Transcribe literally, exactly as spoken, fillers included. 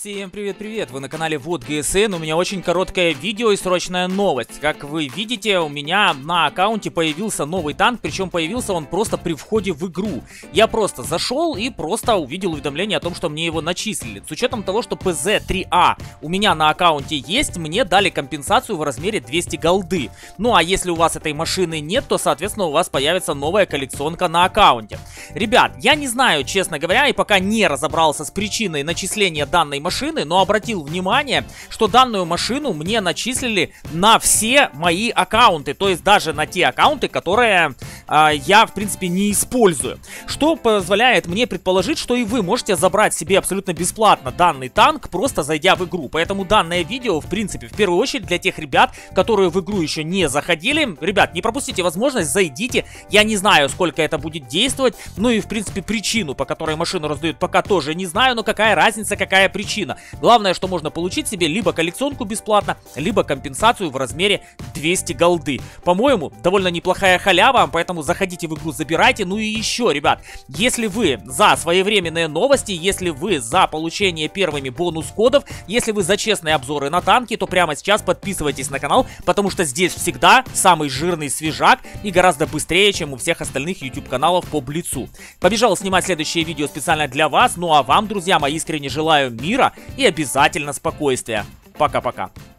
Всем привет-привет! Вы на канале Вот ГСН. У меня очень короткое видео и срочная новость. Как вы видите, у меня на аккаунте появился новый танк, причем появился он просто при входе в игру. Я просто зашел и просто увидел уведомление о том, что мне его начислили. С учетом того, что пэ зэ три а у меня на аккаунте есть, мне дали компенсацию в размере двести голды. Ну а если у вас этой машины нет, то соответственно у вас появится новая коллекционка на аккаунте. Ребят, я не знаю, честно говоря, и пока не разобрался с причиной начисления данной машины, но обратил внимание, что данную машину мне начислили на все мои аккаунты, то есть даже на те аккаунты, которые э, я в принципе не использую, что позволяет мне предположить, что и вы можете забрать себе абсолютно бесплатно данный танк, просто зайдя в игру. Поэтому данное видео в принципе в первую очередь для тех ребят, которые в игру еще не заходили. Ребят, не пропустите возможность, зайдите. Я не знаю, сколько это будет действовать, ну и в принципе причину, по которой машину раздают, пока тоже не знаю, но какая разница, какая причина. Главное, что можно получить себе либо коллекционку бесплатно, либо компенсацию в размере двести голды. По-моему, довольно неплохая халява, поэтому заходите в игру, забирайте. Ну и еще, ребят, если вы за своевременные новости, если вы за получение первыми бонус-кодов, если вы за честные обзоры на танки, то прямо сейчас подписывайтесь на канал, потому что здесь всегда самый жирный свежак и гораздо быстрее, чем у всех остальных YouTube-каналов по Блицу. Побежал снимать следующее видео специально для вас, ну а вам, друзья мои, искренне желаю мира и обязательно спокойствия. Пока-пока.